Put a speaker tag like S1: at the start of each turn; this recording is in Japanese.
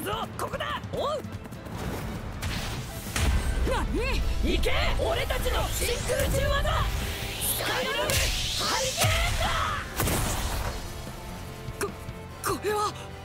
S1: ぞ、ここだ。おう。
S2: 何？
S1: 行け、俺たちのシンクル中技スカイラブハリケーンだ。
S2: これは